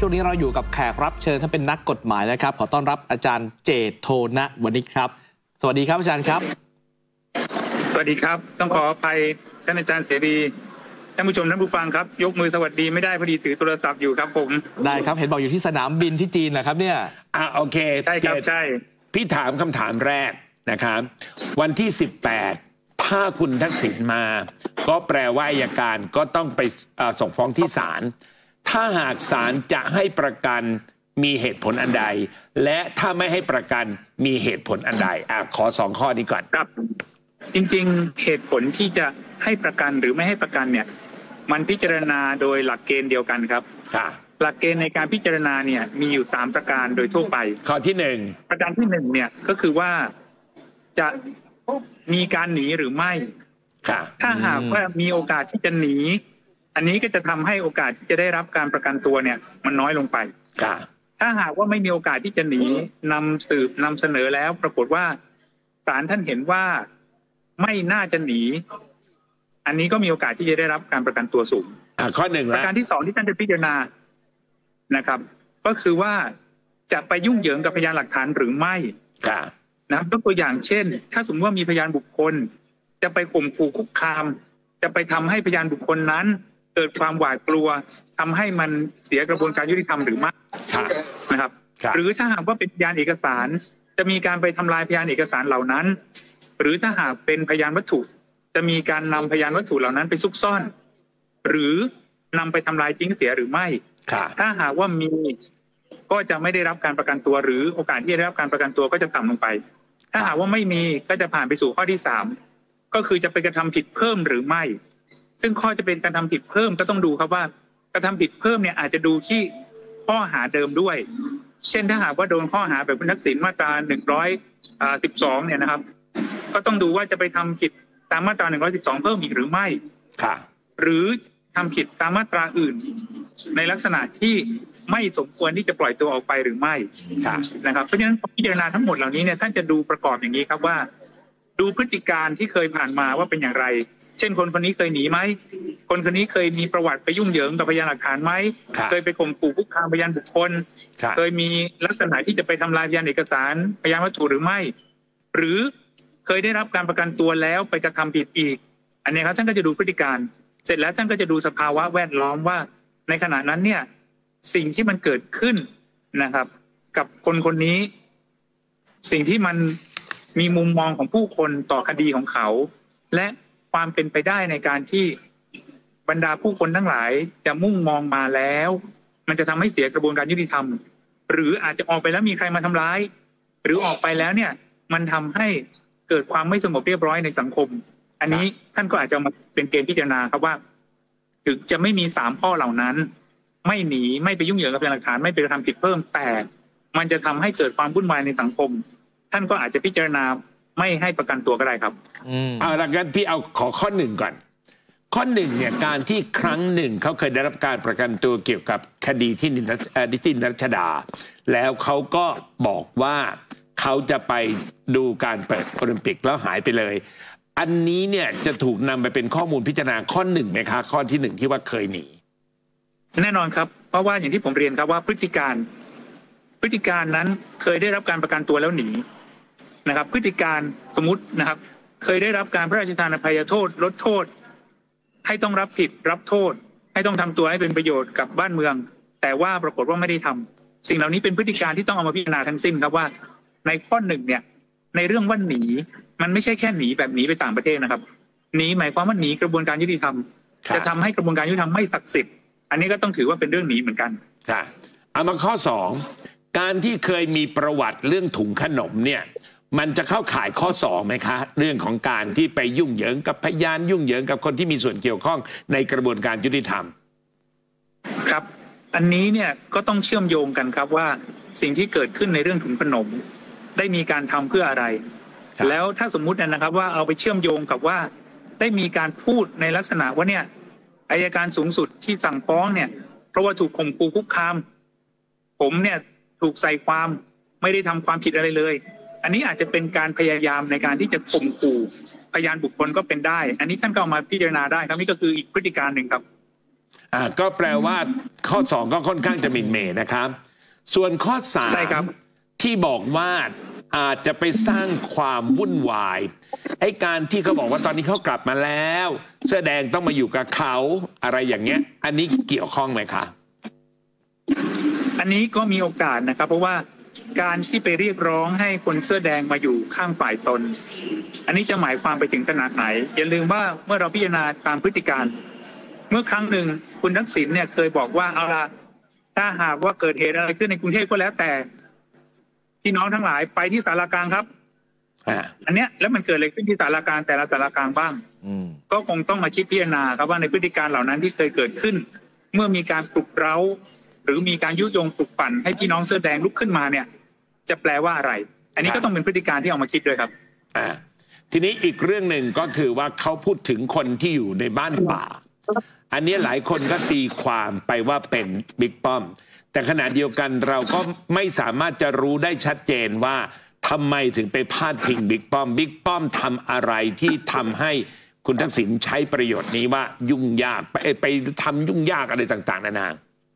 ช่วงนี้เราอยู่กับแขกรับเชิญท่านเป็นนักกฎหมายนะครับขอต้อนรับอาจารย์เจตโทณวณิชครับสวัสดีครับอาจารย์ครับสวัสดีครับต้องขออภัยท่านอาจารย์เสรีท่านผู้ชมท่านผู้ฟังครับยกมือสวัสดีไม่ได้พอดีถือโทรศัพท์อยู่ครับผมได้ครับเห็นบอกอยู่ที่สนามบินที่จีนนะครับเนี่ยโอเคใช่ครับใช่พี่ถามคำถามแรกนะครับวันที่18ถ้าคุณทักษิณมาก็แปลว่าอัยการก็ต้องไปส่งฟ้องที่ศาลถ้าหากศาลจะให้ประกันมีเหตุผลอันใดและถ้าไม่ให้ประกันมีเหตุผลอันใดขอ2ข้อนี้ก่อนครับจริงๆเหตุผลที่จะให้ประกันหรือไม่ให้ประกันเนี่ยมันพิจารณาโดยหลักเกณฑ์เดียวกันครับหลักเกณฑ์ในการพิจารณาเนี่ยมีอยู่3ประการโดยทั่วไปข้อที่1 ประการที่1เนี่ยก็คือว่าจะมีการหนีหรือไม่ถ้าหากว่ามีโอกาสที่จะหนีอันนี้ก็จะทำให้โอกาสที่จะได้รับการประกันตัวเนี่ยมันน้อยลงไปถ้าหากว่าไม่มีโอกาสที่จะหนีนำเสนอแล้วปรากฏว่าศาลท่านเห็นว่าไม่น่าจะหนีอันนี้ก็มีโอกาสที่จะได้รับการประกันตัวสูงข้อ1 ประการที่2ที่ท่านจะพิจารณานะครับก็คือว่าจะไปยุ่งเหยิงกับพยานหลักฐานหรือไม่นะครับยกตัวอย่างเช่นถ้าสมมติว่ามีพยานบุคคลจะไปข่มขู่คุกคามจะไปทำให้พยานบุคคลนั้นเกิดความหวาดกลัวทำให้มันเสียกระบวนการยุติธรรมหรือไม่นะครับหรือถ้าหากว่าเป็นพยานเอกสารจะมีการไปทำลายพยานเอกสารเหล่านั้นหรือถ้าหากเป็นพยานวัตถุจะมีการนำพยานวัตถุเหล่านั้นไปซุกซ่อนหรือนำไปทำลายทิ้งเสียหรือไม่ถ้าหากว่ามีก็จะไม่ได้รับการประกันตัวหรือโอกาสที่จะได้รับการประกันตัวก็จะต่ำลงไปถ้าหากว่าไม่มีก็จะผ่านไปสู่ข้อที่3ก็คือจะไปกระทำผิดเพิ่มหรือไม่ซึ่งข้อจะเป็นการทำผิดเพิ่มก็ต้องดูครับว่ากระทำผิดเพิ่มเนี่ยอาจจะดูที่ข้อหาเดิมด้วยเช่นถ้าหากว่าโดนข้อหาแบบคุณทักษิณมาตรา112เนี่ยนะครับก็ต้องดูว่าจะไปทำผิดตามมาตรา112เพิ่มอีกหรือไม่หรือทำผิดตามมาตราอื่นในลักษณะที่ไม่สมควรที่จะปล่อยตัวออกไปหรือไม่นะครับเพราะฉะนั้นพิจารณาทั้งหมดเหล่านี้เนี่ยท่านจะดูประกอบอย่างนี้ครับว่าดูพฤติการที่เคยผ่านมาว่าเป็นอย่างไรเช่นคนคนนี้เคยหนีไหมคนคนนี้เคยมีประวัติไปยุ่งเหยิงกับพยานหลักฐานไหมเคยไปข่มขู่คุกคามพยานบุคคลเคยมีลักษณะที่จะไปทำลายพยานเอกสารพยานวัตถุหรือไม่หรือเคยได้รับการประกันตัวแล้วไปกระทำผิดอีกอันนี้ครับท่านก็จะดูพฤติการเสร็จแล้วท่านก็จะดูสภาวะแวดล้อมว่าในขณะนั้นเนี่ยสิ่งที่มันเกิดขึ้นนะครับกับคนคนนี้สิ่งที่มันมีมุมมองของผู้คนต่อคดีของเขาและความเป็นไปได้ในการที่บรรดาผู้คนทั้งหลายจะมุ่งมองมาแล้วมันจะทำให้เสียกระบวนการยุติธรรมหรืออาจจะออกไปแล้วมีใครมาทำร้ายหรือออกไปแล้วเนี่ยมันทำให้เกิดความไม่สงบเรียบร้อยในสังคมอันนี้ท่านก็อาจจะมาเป็นเกณฑ์พิจารณาครับว่าถึงจะไม่มี3ข้อเหล่านั้นไม่หนีไม่ไปยุ่งเหยิงกับพยานหลักฐานไม่ไปกระทำผิดเพิ่มแต่มันจะทำให้เกิดความวุ่นวายในสังคมท่านก็อาจจะพิจารณาไม่ให้ประกันตัวก็ได้ครับดังนั้นพี่เอาขอข้อ1ก่อนข้อ1เนี่ยการที่ครั้งหนึ่งเขาเคยได้รับการประกันตัวเกี่ยวกับคดีที่ดินรัชดาแล้วเขาก็บอกว่าเขาจะไปดูการเปิดโอลิมปิกแล้วหายไปเลยอันนี้เนี่ยจะถูกนำไปเป็นข้อมูลพิจารณาข้อ1ไหมคะข้อที่1ที่ว่าเคยหนีแน่นอนครับเพราะว่าอย่างที่ผมเรียนครับว่าพฤติการนั้นเคยได้รับการประกันตัวแล้วหนีนะครับพฤติการสมมุตินะครับเคยได้รับการพระราชทานอภัยโทษลดโทษให้ต้องรับผิดรับโทษให้ต้องทำตัวให้เป็นประโยชน์กับบ้านเมืองแต่ว่าปรากฏว่าไม่ได้ทำสิ่งเหล่านี้เป็นพฤติการที่ต้องเอามาพิจารณาทั้งสิ้นครับว่าในข้อ1เนี่ยในเรื่องว่าหนีมันไม่ใช่แค่หนีแบบหนีไปต่างประเทศนะครับหนีหมายความว่าหนีกระบวนการยุติธรรมจะทำให้กระบวนการยุติธรรมไม่ศักดิ์สิทธิ์อันนี้ก็ต้องถือว่าเป็นเรื่องหนีเหมือนกันเอามาข้อ2การที่เคยมีประวัติเรื่องถุงขนมเนี่ยมันจะเข้าข่ายข้อ2ไหมคะเรื่องของการที่ไปยุ่งเหยิงกับพยานยุ่งเหยิงกับคนที่มีส่วนเกี่ยวข้องในกระบวนการยุติธรรมครับอันนี้เนี่ยก็ต้องเชื่อมโยงกันครับว่าสิ่งที่เกิดขึ้นในเรื่องถุงขนมได้มีการทำเพื่ออะไรแล้วถ้าสมมุตินะครับว่าเอาไปเชื่อมโยงกับว่าได้มีการพูดในลักษณะว่าเนี่ยอัยการสูงสุดที่สั่งฟ้องเนี่ยเพราะว่าถูกข่มขู่คุกคามผมเนี่ยถูกใส่ความไม่ได้ทำความผิดอะไรเลยอันนี้อาจจะเป็นการพยายามในการที่จะข่มขู่พยานบุคคลก็เป็นได้อันนี้ท่านก็เอามาพิจารณาได้ครับนี่ก็คืออีกพฤติการหนึ่งครับก็แปลว่าข้อ2ก็ค่อนข้างจะหมิ่นเหม่นะครับส่วนข้อ3 ใช่ครับที่บอกว่าอาจจะไปสร้างความวุ่นวายไอ้การที่เขาบอกว่าตอนนี้เขากลับมาแล้วเสื้อแดงต้องมาอยู่กับเขาอะไรอย่างเงี้ยอันนี้เกี่ยวข้องไหมคะอันนี้ก็มีโอกาสนะครับเพราะว่าการที่ไปเรียกร้องให้คนเสื้อแดงมาอยู่ข้างฝ่ายตนอันนี้จะหมายความไปถึงขนาดไหนอย่าลืมว่าเมื่อเราพิจารณาตามพฤติการเมื่อครั้งหนึ่งคุณทักษิณเนี่ยเคยบอกว่าเอาละถ้าหากว่าเกิดเหตุอะไรขึ้นในกรุงเทพก็แล้วแต่พี่น้องทั้งหลายไปที่ศาลากลางครับอันเนี้ยแล้วมันเกิดอะไรขึ้นที่ศาลากลางแต่ละศาลากลางบ้างก็คงต้องมาคิดพิจารณาครับว่าในพฤติการเหล่านั้นที่เคยเกิดขึ้นเมื่อมีการปลุกเร้าหรือมีการยุยงปลุกปั่นให้พี่น้องเสื้อแดงลุกขึ้นมาเนี่ยจะแปลว่าอะไรอันนี้ก็ต้องเป็นพฤติการที่เอามาคิดด้วยครับทีนี้อีกเรื่องหนึ่งก็คือว่าเขาพูดถึงคนที่อยู่ในบ้านป่าอันนี้หลายคนก็ตีความไปว่าเป็นบิ๊กป้อมแต่ขณะเดียวกันเราก็ไม่สามารถจะรู้ได้ชัดเจนว่าทำไมถึงไปพาดพิงบิ๊กป้อมทำอะไรที่ทำให้คุณทักษิณใช้ประโยชน์นี้ว่ายุ่งยากไปทำยุ่งยากอะไรต่างๆนานา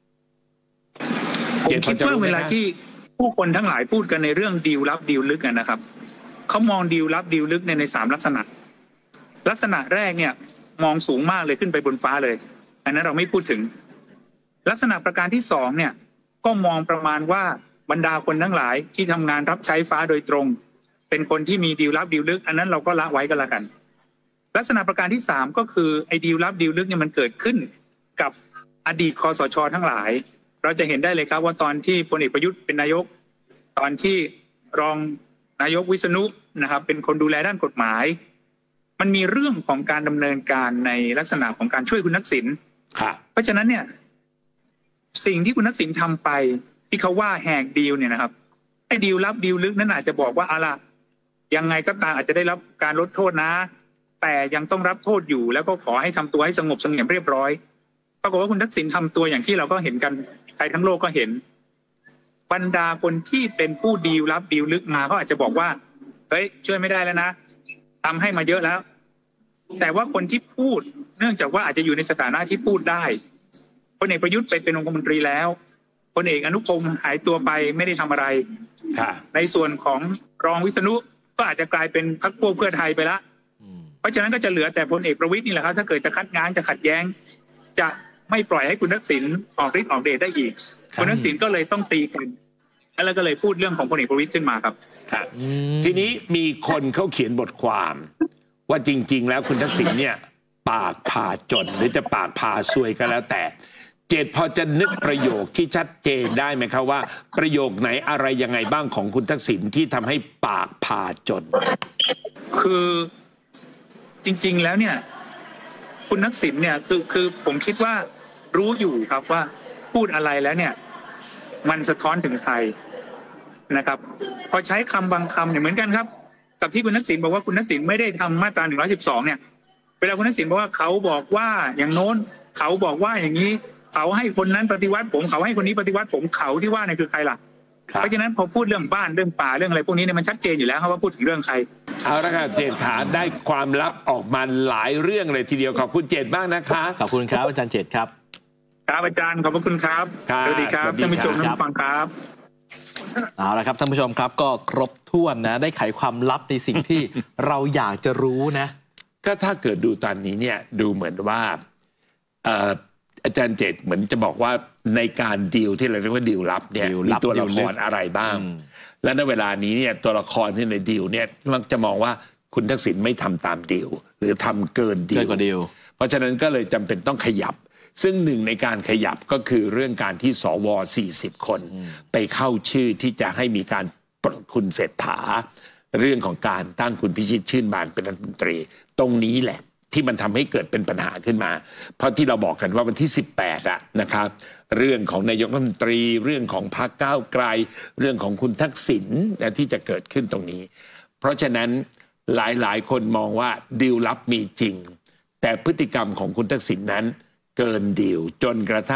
ผมคิดว่าเวลาที่ผู้คนทั้งหลายพูดกันในเรื่องดีลลับดีลลึกนะครับเขามองดีลลับดีลลึกใน3ลักษณะแรกเนี่ยมองสูงมากเลยขึ้นไปบนฟ้าเลยอันนั้นเราไม่พูดถึงลักษณะประการที่2เนี่ยก็มองประมาณว่าบรรดาคนทั้งหลายที่ทำงานรับใช้ฟ้าโดยตรงเป็นคนที่มีดีลลับดีลลึกอันนั้นเราก็ละไว้กันละกันลักษณะประการที่3ก็คือไอ้ดีลลับดีลลึกเนี่ยมันเกิดขึ้นกับอดีตคสช.ทั้งหลายเราจะเห็นได้เลยครับว่าตอนที่พลเอกประยุทธ์เป็นนายกตอนที่รองนายกวิษณุนะครับเป็นคนดูแลด้านกฎหมายมันมีเรื่องของการดำเนินการในลักษณะของการช่วยคุณทักษิณเพราะฉะนั้นเนี่ยสิ่งที่คุณทักษิณทำไปที่เขาว่าแหกดีลเนี่ยนะครับไอ้ดีลลับดีลลึกนั้นอาจจะบอกว่าอะไรยังไงก็ตามอาจจะได้รับการลดโทษนะแต่ยังต้องรับโทษอยู่แล้วก็ขอให้ทำตัวให้สงบเสงี่ยมเรียบร้อยปรากฏว่าคุณทักษิณทำตัวอย่างที่เราก็เห็นกันใครทั้งโลกก็เห็นบรรดาคนที่เป็นผู้ดีลลับดีลลึกมาเขาอาจจะบอกว่าเฮ้ยช่วยไม่ได้แล้วนะทำให้มาเยอะแล้วแต่ว่าคนที่พูดเนื่องจากว่าอาจจะอยู่ในสถานะที่พูดได้พลเอกประยุทธ์ไปเป็นองคมนตรีแล้วพลเอกอนุพงศ์หายตัวไปไม่ได้ทำอะไรในส่วนของรองวิษณุก็อาจจะกลายเป็นพรรคพวกเพื่อไทยไปละเพราะฉะนั้นก็จะเหลือแต่พลเอกประวิตรนี่แหละครับถ้าเกิดจะคัดง้างจะขัดแย้งจะไม่ปล่อยให้คุณทักษิณออกฤทธิ์ออกเดชได้อีกคุณทักษิณก็เลยต้องตีกันแล้วก็เลยพูดเรื่องของพลเอกประวิตรขึ้นมาครับทีนี้มีคนเขาเขียนบทความว่าจริงๆแล้วคุณทักษิณเนี่ยปากผ่าจนหรือจะปากผ่าซวยก็แล้วแต่เจตพอจะนึกประโยคที่ชัดเจนได้ไหมครับว่าประโยคไหนอะไรยังไงบ้างของคุณทักษิณที่ทำให้ปากผ่าจนคือจริงๆแล้วเนี่ยคุณทักษิณเนี่ยคือผมคิดว่ารู้อยู่ครับว่าพูดอะไรแล้วเนี่ยมันสะท้อนถึงใครนะครับพอใช้คำบางคำเนี่ยเหมือนกันครับกับที่คุณทักษิณบอกว่าคุณทักษิณไม่ได้ทำมาตรา112เนี่ยเวลาคุณทักษิณบอกว่าเขาบอกว่าอย่างโน้นเขาบอกว่าอย่างนี้เขาให้คนนั้นปฏิวัติผมเขาให้คนนี้ปฏิวัติผมเขาที่ว่าเนี่ยคือใครล่ะเพราะฉะนั้นพอพูดเรื่องบ้านเรื่องป่าเรื่องอะไรพวกนี้เนี่ยมันชัดเจนอยู่แล้วครับว่าพูดถึงเรื่องใครเอาละครับเจตขาได้ความลับออกมาหลายเรื่องเลยทีเดียวขอบคุณเจตบ้างนะคะขอบคุณครับอาจารย์เจตครับครับอาจารย์ขอบคุณครับสวัสดีครับท่านผู้ชมท่านผู้ฟังครับเอาละครับท่านผู้ชมครับก็ครบถ้วนนะได้ไขความลับในสิ่งที่ เราอยากจะรู้นะก็ถ้าเกิดดูตอนนี้เนี่ยดูเหมือนว่าอาจารย์เจตเหมือนจะบอกว่าในการดีลที่เราเรียกว่าดีลลับเนี่ยมีตัวละครอะไรบ้างและในเวลานี้เนี่ยตัวละครที่ในดีลเนี่ยมักจะมองว่าคุณทักษิณไม่ทำตามดีลหรือทำเกินดีลเพราะฉะนั้นก็เลยจำเป็นต้องขยับซึ่งหนึ่งในการขยับก็คือเรื่องการที่สว40 คนไปเข้าชื่อที่จะให้มีการปลดคุณเศรษฐาเรื่องของการตั้งคุณพิชิตชื่นบานเป็นรัฐมนตรีตรงนี้แหละที่มันทำให้เกิดเป็นปัญหาขึ้นมาเพราะที่เราบอกกันว่าวันที่18นะครับเรื่องของนายกรัฐมนตรีเรื่องของพรรคก้าวไกลเรื่องของคุณทักษิณที่จะเกิดขึ้นตรงนี้เพราะฉะนั้นหลายคนมองว่าดีลลับมีจริงแต่พฤติกรรมของคุณทักษิณนั้นเกินดีลจนกระทั่ง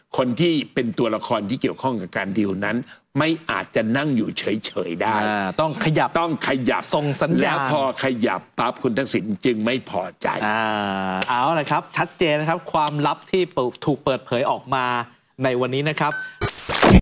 คนที่เป็นตัวละครที่เกี่ยวข้องกับการดีลนั้น ไม่อาจจะนั่งอยู่เฉยๆได้ต้องขยับส่งสัญญาณแล้วพอขยับปั๊บคุณทักษิณจึงไม่พอใจเอาละครับชัดเจนนะครับความลับที่ถูกเปิดเผยออกมาในวันนี้นะครับ